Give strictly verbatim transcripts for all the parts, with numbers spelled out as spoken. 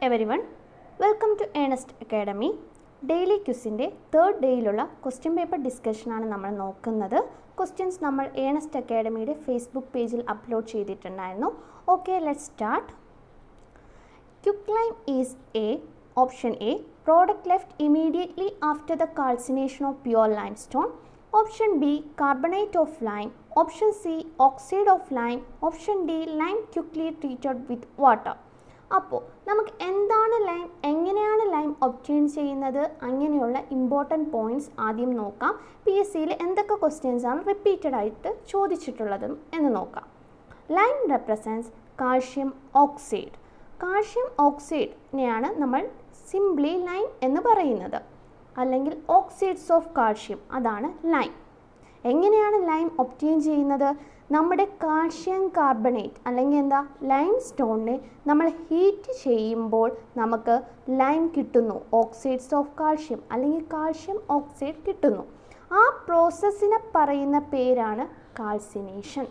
everyone, welcome to Earnest Academy. Daily Quizന്റെ third ഡേയിലുള്ള question paper ഡിസ്കഷനാണ് നമ്മൾ നോക്കുന്നത്. ക്വസ്റ്റ്യൻസ് നമ്മൾ ഏണസ്റ്റ് അക്കാഡമിയുടെ ഫേസ്ബുക്ക് പേജിൽ അപ്ലോഡ് ചെയ്തിട്ടുണ്ടായിരുന്നു. Okay, let's start. Quicklime is a option A, product left immediately after the calcination of pure limestone. Option B, carbonate of lime. Option C, oxide of lime. Option D, lime quickly treated with water. അപ്പോൾ നമുക്ക് എന്താണ് lime, എങ്ങനെയാണ് lime obtain ചെയ്യുന്നത്, അങ്ങനെയുള്ള important points ആദ്യം നോക്കാം. P S സിയിൽ എന്തൊക്കെ ക്വസ്റ്റ്യൻസ് ആണ് റിപ്പീറ്റഡ് ആയിട്ട് ചോദിച്ചിട്ടുള്ളതും എന്ന് നോക്കാം. Lime represents calcium oxide. Calcium ഓക്സൈഡിനെയാണ് നമ്മൾ സിംപ്ലി ലൈം എന്ന് പറയുന്നത്, അല്ലെങ്കിൽ ഓക്സൈഡ്സ് ഓഫ് കാൽഷ്യം, അതാണ് ലൈം. എങ്ങനെയാണ് ലൈം ഒബ്റ്റെയിൻ ചെയ്യുന്നത്? നമ്മുടെ കാൽഷ്യം കാർബണേറ്റ് അല്ലെങ്കിൽ എന്താ ലൈം സ്റ്റോണിനെ നമ്മൾ ഹീറ്റ് ചെയ്യുമ്പോൾ നമുക്ക് ലൈം കിട്ടുന്നു, ഓക്സൈഡ്സ് ഓഫ് കാൽഷ്യം അല്ലെങ്കിൽ കാൽഷ്യം ഓക്സൈഡ് കിട്ടുന്നു. ആ പ്രോസസ്സിനെ പറയുന്ന പേരാണ് calcination.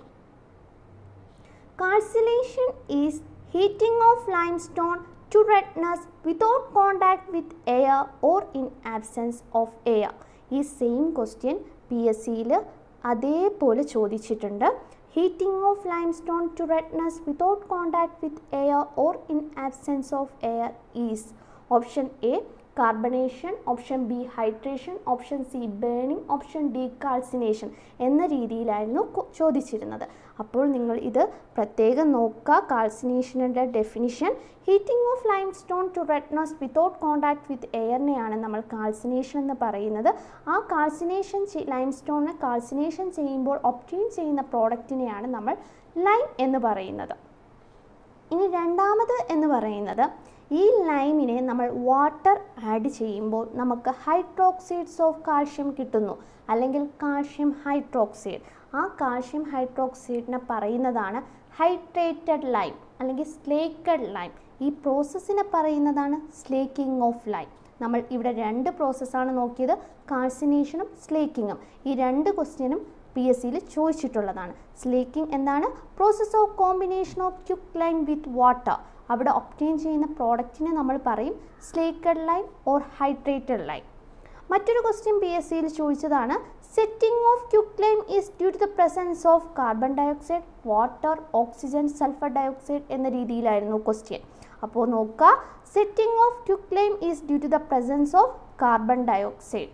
Calcination is heating of limestone to redness without contact with air or in absence of air. ഈ സെയിം ക്വസ്റ്റ്യൻ പി എസ് സിയിൽ അതേപോലെ ചോദിച്ചിട്ടുണ്ട്. Heating of limestone to redness without contact with air or in absence of air is option A carbonation, option B hydration, option C burning, option D calcination എന്ന രീതിയിലായിരുന്നു ചോദിച്ചിരുന്നത്. അപ്പോൾ നിങ്ങൾ ഇത് പ്രത്യേകം നോക്കുക. കാൽസിനേഷൻ്റെ definition, heating of limestone to redness without contact with എയറിനെയാണ് നമ്മൾ കാൽസിനേഷൻ എന്ന് പറയുന്നത്. ആ കാൽസിനേഷൻ ലൈം സ്റ്റോണിനെ കാൽസിനേഷൻ ചെയ്യുമ്പോൾ ഒബ്റ്റെയിൻ ചെയ്യുന്ന പ്രോഡക്റ്റിനെയാണ് നമ്മൾ ലൈം എന്ന് പറയുന്നത്. ഇനി രണ്ടാമത് എന്ന് പറയുന്നത്, ഈ ലൈമിനെ നമ്മൾ വാട്ടർ ആഡ് ചെയ്യുമ്പോൾ നമുക്ക് ഹൈഡ്രോക്സൈഡ്സ് ഓഫ് കാൽഷ്യം കിട്ടുന്നു, അല്ലെങ്കിൽ കാൽഷ്യം ഹൈഡ്രോക്സൈഡ്. ആ കാൽഷ്യം ഹൈഡ്രോക്സൈഡിനെ പറയുന്നതാണ് ഹൈഡ്രേറ്റഡ് ലൈം അല്ലെങ്കിൽ സ്ലേക്കഡ് ലൈം. ഈ പ്രോസസ്സിനെ പറയുന്നതാണ് സ്ലേക്കിംഗ് ഓഫ് ലൈം. നമ്മൾ ഇവിടെ രണ്ട് പ്രോസസ്സാണ് നോക്കിയത്, കാൽസിനേഷനും സ്ലേക്കിങ്ങും. ഈ രണ്ട് ക്വസ്റ്റ്യനും പി എസ് സിയിൽ ചോദിച്ചിട്ടുള്ളതാണ്. സ്ലേക്കിംഗ് എന്താണ്? Process of combination of quicklime with water. അവിടെ ഒബ്റ്റെയിൻ ചെയ്യുന്ന പ്രോഡക്റ്റിനെ നമ്മൾ പറയും slaked lime or hydrated lime. മറ്റൊരു ക്വസ്റ്റ്യൻ പി എസ് സിയിൽ ചോദിച്ചതാണ്, setting of quicklime is due to the presence of carbon dioxide, water, oxygen, sulphur dioxide എന്ന രീതിയിലായിരുന്നു ക്വസ്റ്റ്യൻ. അപ്പോൾ നോക്കുക, setting of quicklime is due to the presence of carbon dioxide.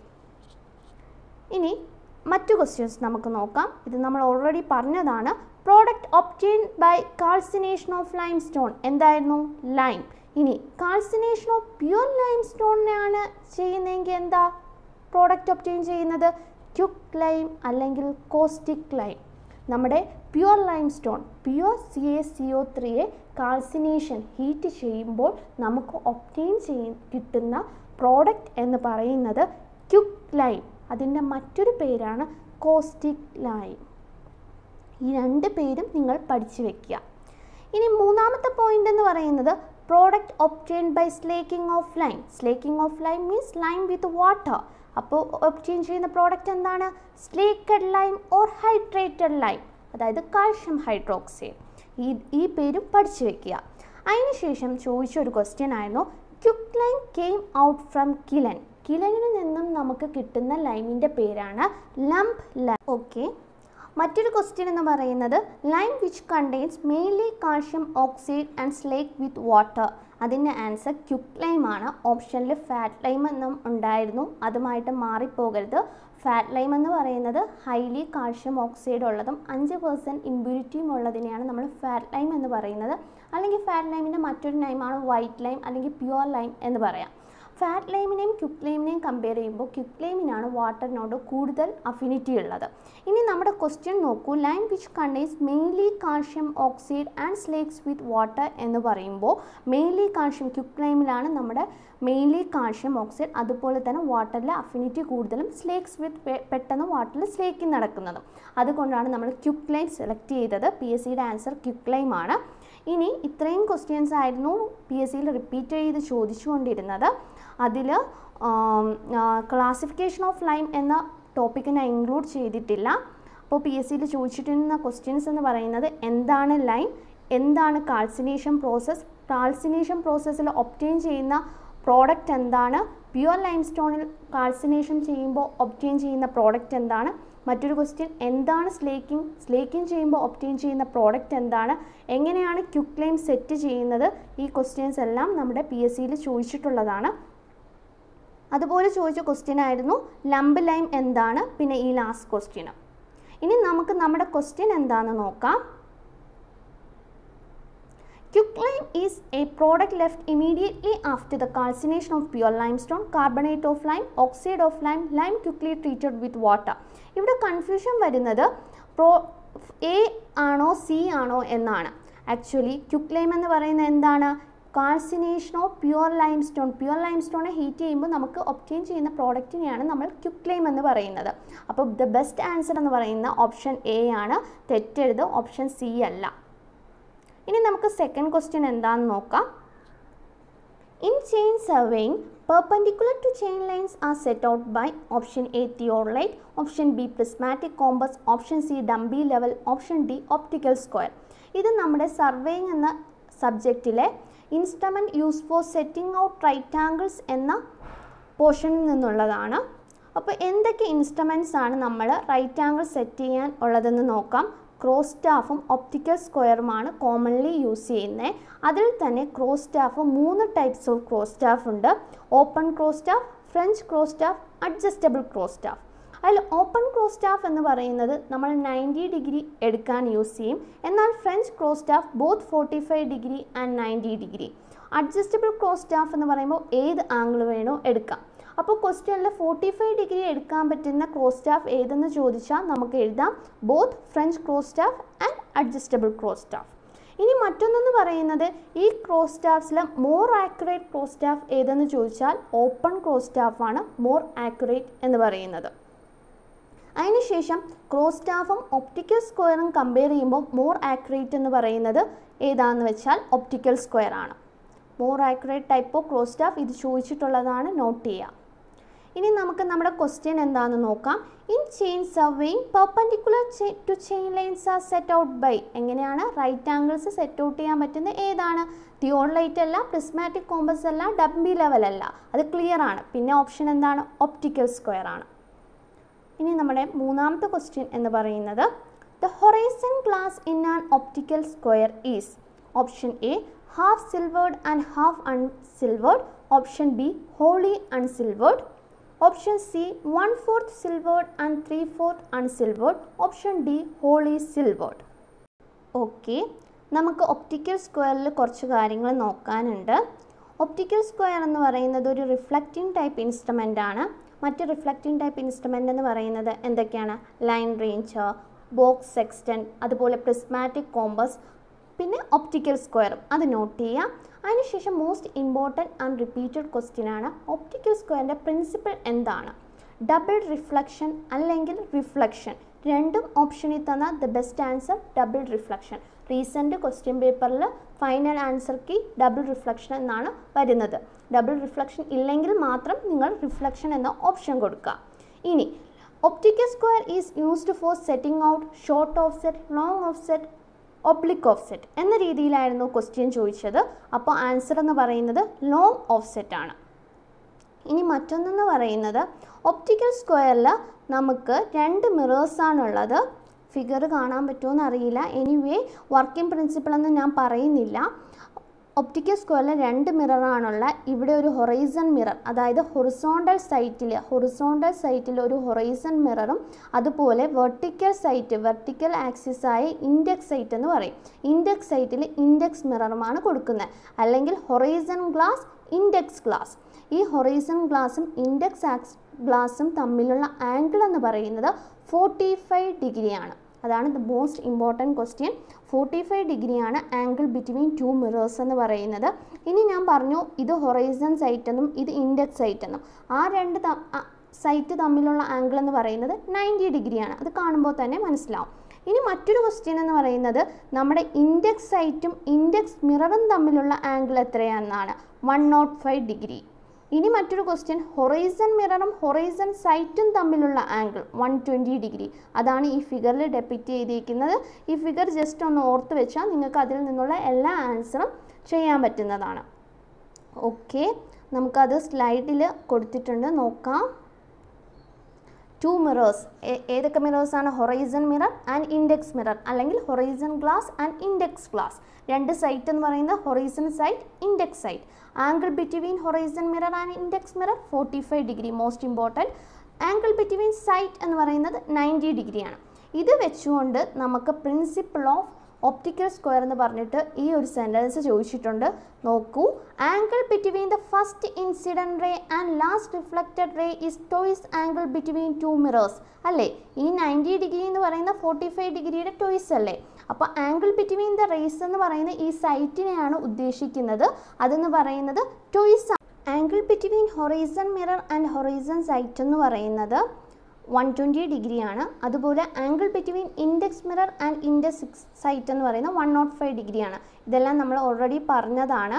ഇനി മറ്റു questions നമുക്ക് നോക്കാം. ഇത് നമ്മൾ ഓൾറെഡി പറഞ്ഞതാണ്. Product obtained by calcination of limestone എന്തായിരുന്നു? ലൈം. ഇനി കാൽസിനേഷൻ ഓഫ് പ്യുവർ ലൈം സ്റ്റോണിനെയാണ് ചെയ്യുന്നതെങ്കിൽ എന്താ പ്രോഡക്റ്റ് ഒബ്റ്റെയിൻ ചെയ്യുന്നത്? ക്വിക്ക് ലൈം അല്ലെങ്കിൽ കോസ്റ്റിക് ലൈം. നമ്മുടെ pure limestone pure C A C O ത്രീയെ കാൽസിനേഷൻ ഹീറ്റ് ചെയ്യുമ്പോൾ നമുക്ക് ഒബ്റ്റെയിൻ ചെയ്യ കിട്ടുന്ന പ്രോഡക്റ്റ് എന്ന് പറയുന്നത് ക്വിക്ക് ലൈം. അതിൻ്റെ മറ്റൊരു പേരാണ് കോസ്റ്റിക് ലൈം. ഈ രണ്ട് പേരും നിങ്ങൾ പഠിച്ചു വെക്കുക. ഇനി മൂന്നാമത്തെ പോയിന്റ് എന്ന് പറയുന്നത്, product obtained by slaking of lime. Slaking of lime means lime with water. അപ്പോൾ ഒബ്റ്റെയിൻ ചെയ്യുന്ന പ്രോഡക്റ്റ് എന്താണ്? Slaked lime or hydrated lime, അതായത് കാൽഷ്യം ഹൈഡ്രോക്സൈഡ്. ഈ ഈ പേരും പഠിച്ചു വെക്കുക. അതിനുശേഷം ചോദിച്ചൊരു ക്വസ്റ്റ്യൻ ആയിരുന്നു, quicklime came out from kiln. കിലനിൽ നിന്നും നമുക്ക് കിട്ടുന്ന ലൈമിൻ്റെ പേരാണ് ലംപ് ലൈം. ഓക്കെ, മറ്റൊരു ക്വസ്റ്റ്യൻ എന്ന് പറയുന്നത്, lime which contains mainly calcium oxide and slake with water. അതിൻ്റെ ആൻസർ ക്വിക്ക് ലൈം ആണ്. ഓപ്ഷനിൽ ഫാറ്റ് ലൈം എന്നും ഉണ്ടായിരുന്നു, അതുമായിട്ട് മാറിപ്പോകരുത്. ഫാറ്റ് ലൈം എന്ന് പറയുന്നത് ഹൈലി കാൽഷ്യം ഓക്സൈഡ് ഉള്ളതും അഞ്ച് പെർസെൻറ്റ് ഇമ്പ്യൂരിറ്റിയും ഉള്ളതിനെയാണ് നമ്മൾ ഫാറ്റ് ലൈം എന്ന് പറയുന്നത്. അല്ലെങ്കിൽ ഫാറ്റ് ലൈമിൻ്റെ മറ്റൊരു ലൈമാണ് വൈറ്റ് ലൈം അല്ലെങ്കിൽ പ്യുവർ ലൈം എന്ന് പറയാം. ഫാറ്റ് ലൈമിനെയും ക്വിക്ക് ലൈമിനെയും കമ്പയർ ചെയ്യുമ്പോൾ ക്വിക്ക് ലൈമിനാണ് വാട്ടറിനോട് കൂടുതൽ അഫിനിറ്റി ഉള്ളത്. ഇനി നമ്മുടെ ക്വസ്റ്റ്യൻ നോക്കൂ, lime which contains mainly calcium oxide and slakes with water എന്ന് പറയുമ്പോൾ മെയിൻലി കാൽഷ്യം ക്വിക്ക് ലൈമിലാണ് നമ്മുടെ മെയിൻലി കാൽഷ്യം ഓക്സൈഡ്, അതുപോലെ തന്നെ വാട്ടറിലെ അഫിനിറ്റി കൂടുതലും സ്ലേക്സ് വിത്ത് പെട്ടെന്ന് വാട്ടറിൽ സ്ലേക്കിങ് നടക്കുന്നതും. അതുകൊണ്ടാണ് നമ്മൾ ക്വിക്ക് ലൈം സെലക്ട് ചെയ്തത്. പി എസ് സിയുടെ ആൻസർ ക്വിക്ക് ലൈം ആണ്. ഇനി ഇത്രയും ക്വസ്റ്റ്യൻസ് ആയിരുന്നു പി എസ് സിയിൽ റിപ്പീറ്റ് ചെയ്ത് ചോദിച്ചുകൊണ്ടിരുന്നത്. അതിൽ ക്ലാസിഫിക്കേഷൻ ഓഫ് ലൈം എന്ന ടോപ്പിക്ക് ഞാൻ ഇൻക്ലൂഡ് ചെയ്തിട്ടില്ല. അപ്പോൾ പി എസ് സിയിൽ ചോദിച്ചിട്ടുള്ള ക്വസ്റ്റ്യൻസ് എന്ന് പറയുന്നത്, എന്താണ് ലൈം, എന്താണ് കാൽസിനേഷൻ പ്രോസസ്സ്, കാൽസിനേഷൻ പ്രോസസ്സിൽ ഒബ്റ്റെയിൻ ചെയ്യുന്ന പ്രോഡക്റ്റ് എന്താണ്? പ്യുവർ ലൈംസ്റ്റോണിൽ കാൽസിനേഷൻ ചെയ്യുമ്പോൾ ഒബ്റ്റെയിൻ ചെയ്യുന്ന പ്രോഡക്റ്റ് എന്താണ്? മറ്റൊരു ക്വസ്റ്റ്യൻ, എന്താണ് സ്ലേക്കിംഗ്? സ്ലേക്കിംഗ് ചെയ്യുമ്പോൾ ഒബ്റ്റെയിൻ ചെയ്യുന്ന പ്രോഡക്റ്റ് എന്താണ്? എങ്ങനെയാണ് ക്യുക്ലൈം സെറ്റ് ചെയ്യുന്നത്? ഈ ക്വസ്റ്റ്യൻസ് എല്ലാം നമ്മുടെ പി എസ് സിയിൽ ചോദിച്ചിട്ടുള്ളതാണ്. അതുപോലെ ചോദിച്ച ക്വസ്റ്റ്യൻ ആയിരുന്നു ലംബ് ലൈം എന്താണ്? പിന്നെ ഈ ലാസ്റ്റ് ക്വസ്റ്റ്യന്. ഇനി നമുക്ക് നമ്മുടെ ക്വസ്റ്റ്യൻ എന്താണെന്ന് നോക്കാം. Quicklime is a product left immediately after the calcination of pure limestone, carbonate of lime, oxide of lime, lime quickly treated with water. ഇവിടെ കൺഫ്യൂഷൻ വരുന്നത് പ്രോ എ ആണോ സി ആണോ എന്നാണ്. ആക്ച്വലി ക്യുക്ലൈം എന്ന് പറയുന്നത് എന്താണ്? Calcination of pure limestone. Pure ലൈംസ്റ്റോണെ ഹീറ്റ് ചെയ്യുമ്പോൾ നമുക്ക് ഒബ്റ്റെയിൻ ചെയ്യുന്ന പ്രോഡക്റ്റിനെയാണ് നമ്മൾ ക്യുക്ലൈം എന്ന് പറയുന്നത്. അപ്പോൾ ദ ബെസ്റ്റ് ആൻസർ എന്ന് പറയുന്ന ഓപ്ഷൻ എ ആണ്. തെറ്റെഴുത്, ഓപ്ഷൻ സി അല്ല. ഇനി നമുക്ക് സെക്കൻഡ് ക്വസ്റ്റ്യൻ എന്താണെന്ന് നോക്കാം. In chain surveying perpendicular to chain lines are set out by option A theodolite, option B prismatic compass, option C Dumpy level, option D optical square. ഇത് നമ്മുടെ surveying എന്ന സബ്ജക്റ്റിലെ instrument use for setting out right angles എന്ന പോർഷനിൽ നിന്നുള്ളതാണ്. അപ്പോൾ എന്തൊക്കെ instruments ആണ് നമ്മൾ റൈറ്റ് ആംഗിൾ സെറ്റ് ചെയ്യാൻ ഉള്ളതെന്ന് നോക്കാം. ക്രോസ് സ്റ്റാഫും ഒപ്റ്റിക്കൽ സ്ക്വയറുമാണ് കോമൺലി യൂസ് ചെയ്യുന്നത്. അതിൽ തന്നെ ക്രോസ് സ്റ്റാഫ് മൂന്ന് ടൈപ്സ് ഓഫ് ക്രോസ് സ്റ്റാഫ് ഉണ്ട്. Open cross staff, French cross staff, adjustable cross staff. അതിൽ ഓപ്പൺ ക്രോസ് സ്റ്റാഫ് എന്ന് പറയുന്നത് നമ്മൾ നയൻറ്റി ഡിഗ്രി എടുക്കാൻ യൂസ് ചെയ്യും. എന്നാൽ French cross staff both forty five degree and ninety degree. Adjustable cross staff എന്ന് പറയുമ്പോൾ ഏത് ആംഗിൾ വേണോ എടുക്കാം. അപ്പോൾ ക്വസ്റ്റ്യനിൽ ഫോർട്ടി ഫൈവ് ഡിഗ്രി എടുക്കാൻ പറ്റുന്ന ക്രോസ് സ്റ്റാഫ് ഏതെന്ന് ചോദിച്ചാൽ നമുക്ക് എഴുതാം both French cross staff and adjustable cross staff. ഇനി മറ്റൊന്നെന്ന് പറയുന്നത് ഈ ക്രോസ് സ്റ്റാഫ്സിൽ മോർ ആക്യുറേറ്റ് ക്രോസ് സ്റ്റാഫ് ഏതെന്ന് ചോദിച്ചാൽ ഓപ്പൺ ക്രോസ് സ്റ്റാഫാണ് മോർ ആക്യുറേറ്റ് എന്ന് പറയുന്നത്. അതിനുശേഷം ക്രോസ് സ്റ്റാഫും ഒപ്റ്റിക്കൽ സ്ക്വയറും കമ്പയർ ചെയ്യുമ്പോൾ മോർ ആക്യുറേറ്റ് എന്ന് പറയുന്നത് ഏതാണെന്ന് വെച്ചാൽ ഒപ്റ്റിക്കൽ സ്ക്വയർ ആണ്. More accurate type of cross staff ഇത് ചോദിച്ചിട്ടുള്ളതാണ്, നോട്ട് ചെയ്യുക. ഇനി നമുക്ക് നമ്മുടെ ക്വസ്റ്റ്യൻ എന്താണെന്ന് നോക്കാം. In chain surveying perpendicular to chain lines are set out by. എങ്ങനെയാണ് റൈറ്റ് ആംഗിൾസ് സെറ്റ് ഔട്ട് ചെയ്യാൻ പറ്റുന്നത്? ഏതാണ്? തിയോഡലൈറ്റ് അല്ല, പ്രിസ്മാറ്റിക് കോമ്പസ് അല്ല, ഡംബി ലെവൽ അല്ല. അത് ക്ലിയർ ആണ്. പിന്നെ ഓപ്ഷൻ എന്താണ്? ഒപ്റ്റിക്കൽ സ്ക്വയർ ആണ്. ഇനി നമ്മുടെ മൂന്നാമത്തെ ക്വസ്റ്റ്യൻ എന്ന് പറയുന്നത് the horizon glass in an optical square is. Option A half silvered and half unsilvered, option B wholly unsilvered, option C one fourth silvered and three fourth unsilvered, option D wholly silvered. Okay, നമുക്ക് optical സ്ക്വയറിൽ കുറച്ച് കാര്യങ്ങൾ നോക്കാനുണ്ട്. Optical square എന്ന് പറയുന്നത് ഒരു reflecting type instrument ആണ്. മറ്റ് reflecting type instrument എന്ന് പറയുന്നത് എന്തൊക്കെയാണ്? ലൈൻ റേഞ്ചർ, ബോക്സ് സെക്സ്റ്റൻറ്റ്, അതുപോലെ പ്രിസ്മാറ്റിക് കോമ്പസ്, പിന്നെ ഒപ്റ്റിക്കൽ സ്ക്വയറും. അത് നോട്ട് ചെയ്യുക. അതിനുശേഷം most important and repeated question ആണ് ഒപ്റ്റിക്കൽ സ്ക്വയറിൻ്റെ പ്രിൻസിപ്പിൾ എന്താണ്? ഡബിൾ റിഫ്ലക്ഷൻ അല്ലെങ്കിൽ റിഫ്ലക്ഷൻ. രണ്ടും ഓപ്ഷനിൽ തന്ന the best answer double reflection. Recent question പേപ്പറിൽ final answer key double reflection എന്നാണ് വരുന്നത്. ഡബിൾ റിഫ്ലക്ഷൻ ഇല്ലെങ്കിൽ മാത്രം നിങ്ങൾ റിഫ്ലക്ഷൻ എന്ന ഓപ്ഷൻ കൊടുക്കുക. ഇനി optical square is used for setting out short offset, long offset, oblique offset എന്ന രീതിയിലായിരുന്നു ക്വസ്റ്റ്യൻ ചോദിച്ചത്. അപ്പോൾ ആൻസർ എന്ന് പറയുന്നത് ലോങ് ഓഫ്സെറ്റ് ആണ്. ഇനി മറ്റൊന്നെന്ന് പറയുന്നത് ഒപ്റ്റിക്കൽ സ്ക്വയറിൽ നമുക്ക് രണ്ട് മിറേഴ്സാണുള്ളത്. ഫിഗർ കാണാൻ പറ്റുമോ എന്നറിയില്ല. എനിവേ വർക്കിംഗ് പ്രിൻസിപ്പിൾ എന്ന് ഞാൻ പറയുന്നില്ല. ഒപ്റ്റിക്കൽ സ്ക്വയറിൽ രണ്ട് മിററാണുള്ള. ഇവിടെ ഒരു ഹൊറൈസൺ മിറർ, അതായത് ഹൊറിസോണ്ടൽ സൈറ്റിൽ ഹൊറിസോണ്ടൽ സൈറ്റിൽ ഒരു ഹൊറൈസൺ മിററും അതുപോലെ വെർട്ടിക്കൽ സൈറ്റ് വെർട്ടിക്കൽ ആക്സിസായ ഇൻഡെക്സ് സൈറ്റ് എന്ന് പറയും. ഇൻഡെക്സ് സൈറ്റിൽ ഇൻഡെക്സ് മിററുമാണ് കൊടുക്കുന്നത്. അല്ലെങ്കിൽ ഹൊറൈസൺ ഗ്ലാസ്, ഇൻഡെക്സ് ഗ്ലാസ്. ഈ ഹൊറൈസൺ ഗ്ലാസും ഇൻഡെക്സ് ആക്സ് ഗ്ലാസും തമ്മിലുള്ള ആംഗിൾ എന്ന് പറയുന്നത് ഫോർട്ടി ഫൈവ് ഡിഗ്രിയാണ്. അതാണ് the most important question. Forty five ഡിഗ്രിയാണ് ആംഗിൾ ബിറ്റ്വീൻ ടു മിറേഴ്സ് എന്ന് പറയുന്നത്. ഇനി ഞാൻ പറഞ്ഞു ഇത് ഹൊറൈസൺ സൈറ്റ് എന്നും ഇത് ഇൻഡെക്സ് സൈറ്റ് എന്നും. ആ രണ്ട് സൈറ്റ് തമ്മിലുള്ള ആംഗിൾ എന്ന് പറയുന്നത് നയൻറ്റി ഡിഗ്രിയാണ്. അത് കാണുമ്പോൾ തന്നെ മനസ്സിലാവും. ഇനി മറ്റൊരു ക്വസ്റ്റ്യൻ എന്ന് പറയുന്നത് നമ്മുടെ ഇൻഡെക്സ് സൈറ്റും ഇൻഡെക്സ് മിററും തമ്മിലുള്ള ആംഗിൾ എത്രയാണെന്നാണ്. One naught five degree. ഇനി മറ്റൊരു ക്വസ്റ്റ്യൻ ഹൊറൈസൺ മിററും ഹൊറൈസൺ സൈറ്റും തമ്മിലുള്ള ആംഗിൾ വൺ ട്വൻറ്റി ഡിഗ്രി. അതാണ് ഈ ഫിഗറിൽ ഡെപ്പിക്റ്റ് ചെയ്തിരിക്കുന്നത്. ഈ ഫിഗർ ജസ്റ്റ് ഒന്ന് ഓർത്ത് വെച്ചാൽ നിങ്ങൾക്ക് അതിൽ നിന്നുള്ള എല്ലാ ആൻസറും ചെയ്യാൻ പറ്റുന്നതാണ്. ഓക്കെ, നമുക്കത് സ്ലൈഡിൽ കൊടുത്തിട്ടുണ്ട്, നോക്കാം. ടു മിറേഴ്സ്, ഏതൊക്കെ മിറേഴ്സാണ്? Horizon mirror and index mirror, അല്ലെങ്കിൽ horizon glass and index glass. രണ്ട് സൈറ്റ് എന്ന് പറയുന്നത് horizon sight, index sight. Angle between horizon mirror and index mirror forty five degree, most important. Angle between sight എന്ന് പറയുന്നത് ninety ഡിഗ്രിയാണ്. ഇത് വെച്ചുകൊണ്ട് നമുക്ക് പ്രിൻസിപ്പിൾ ഓഫ് ഒപ്റ്റിക്കൽ സ്ക്വയർ എന്ന് പറഞ്ഞിട്ട് ഈ ഒരു സെൻറ്റൻസ് ചോദിച്ചിട്ടുണ്ട്. നോക്കൂ, angle between the first incident ray and last reflected ray is twice angle between two mirrors അല്ലേ? ഈ നയൻറ്റി ഡിഗ്രി എന്ന് പറയുന്ന ഫോർട്ടി ഫൈവ് ഡിഗ്രിയുടെ ടോയ്സ് അല്ലേ? അപ്പോൾ ആംഗിൾ ബിറ്റ്വീൻ ദ റേസ് എന്ന് പറയുന്ന ഈ സൈറ്റിനെയാണ് ഉദ്ദേശിക്കുന്നത്. അതെന്ന് പറയുന്നത് twice. Angle between horizon mirror and horizon sight എന്ന് പറയുന്നത് വൺ ട്വൻറ്റി ഡിഗ്രിയാണ്. അതുപോലെ angle between index mirror and index sight എന്ന് പറയുന്നത് വൺ നോട്ട് ഫൈവ് ഡിഗ്രിയാണ്. ഇതെല്ലാം നമ്മൾ ഓൾറെഡി പറഞ്ഞതാണ്.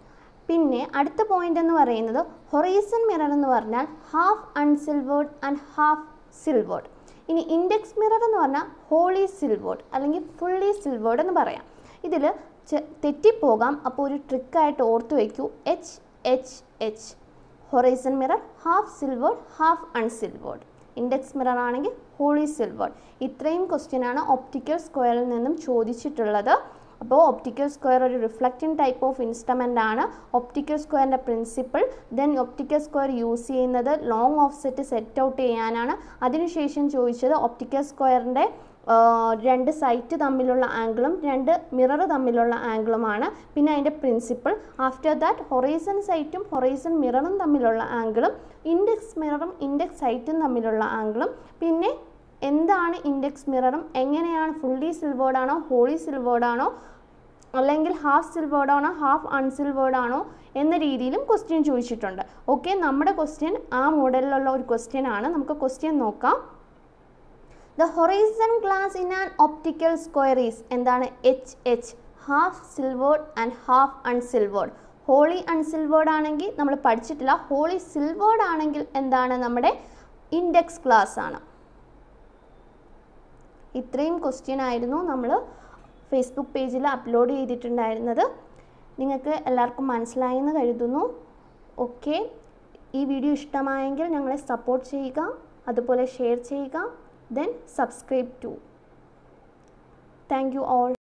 പിന്നെ അടുത്ത പോയിന്റ് എന്ന് പറയുന്നത് ഹൊറൈസൺ മിറർ എന്ന് പറഞ്ഞാൽ half unsilvered and half silvered. ഇനി ഇൻഡെക്സ് മിറർ എന്ന് പറഞ്ഞാൽ ഹോളി സിൽവേർഡ് അല്ലെങ്കിൽ ഫുള്ളി സിൽവേർഡ് എന്ന് പറയാം. ഇതിൽ തെറ്റിപ്പോകാം, അപ്പോൾ ഒരു ട്രിക്കായിട്ട് ഓർത്ത് വയ്ക്കൂ, H H H. Horizon mirror half silvered, half unsilvered. Index mirror ആണെങ്കിൽ ഹോളി സിൽവേർഡ്. ഇത്രയും ക്വസ്റ്റ്യനാണ് ഒപ്റ്റിക്കൽ സ്ക്വയറിൽ നിന്നും ചോദിച്ചിട്ടുള്ളത്. അപ്പോൾ ഒപ്റ്റിക്കൽ സ്ക്വയർ ഒരു റിഫ്ലക്റ്റിംഗ് ടൈപ്പ് ഓഫ് ഇൻസ്ട്രുമെൻ്റ് ആണ്. ഒപ്റ്റിക്കൽ സ്ക്വയറിൻ്റെ principle, then optical square use ചെയ്യുന്നത് ലോങ് ഓഫ്സെറ്റ് സെറ്റ് ഔട്ട് ചെയ്യാനാണ്. അതിനുശേഷം ചോദിച്ചത് ഒപ്റ്റിക്കൽ സ്ക്വയറിൻ്റെ രണ്ട് സൈറ്റ് തമ്മിലുള്ള ആംഗിളും രണ്ട് മിറർ തമ്മിലുള്ള ആംഗിളുമാണ്. പിന്നെ അതിൻ്റെ പ്രിൻസിപ്പിൾ. ആഫ്റ്റർ ദാറ്റ് ഹൊറൈസൺ സൈറ്റും ഹൊറൈസൺ മിററും തമ്മിലുള്ള ആംഗിളും ഇൻഡെക്സ് മിററും ഇൻഡെക്സ് സൈറ്റും തമ്മിലുള്ള ആംഗിളും. പിന്നെ എന്താണ് ഇൻഡെക്സ് മിററും, എങ്ങനെയാണ് ഫുള്ളി സിൽവേർഡ് ആണോ ഹോളി സിൽവേർഡ് ആണോ അല്ലെങ്കിൽ ഹാഫ് സിൽവേർഡ് ആണോ ഹാഫ് അൺസിൽവേർഡ് ആണോ എന്ന രീതിയിലും ക്വസ്റ്റ്യൻ ചോദിച്ചിട്ടുണ്ട്. ഓക്കെ, നമ്മുടെ ക്വസ്റ്റ്യൻ ആ മോഡലിലുള്ള ഒരു ക്വസ്റ്റ്യൻ ആണ്. നമുക്ക് ക്വസ്റ്റ്യൻ നോക്കാം. The horizon glass in an optical square is എന്താണ്? H H, half silvered and half unsilvered. Wholly unsilvered ആണെങ്കിൽ നമ്മൾ പഠിച്ചിട്ടില്ല. ഹോളി സിൽവേർഡ് ആണെങ്കിൽ എന്താണ്? നമ്മുടെ ഇൻഡെക്സ് ഗ്ലാസ് ആണ്. ഇത്രയും ക്വസ്റ്റ്യൻ ആയിരുന്നു നമ്മൾ ഫേസ്ബുക്ക് പേജിൽ അപ്ലോഡ് ചെയ്തിട്ടുണ്ടായിരുന്നത്. നിങ്ങൾക്ക് എല്ലാവർക്കും മനസ്സിലായെന്ന് കരുതുന്നു. ഓക്കെ, ഈ വീഡിയോ ഇഷ്ടമായെങ്കിൽ ഞങ്ങളെ സപ്പോർട്ട് ചെയ്യുക, അതുപോലെ ഷെയർ ചെയ്യുക. Then subscribe too. Thank you all.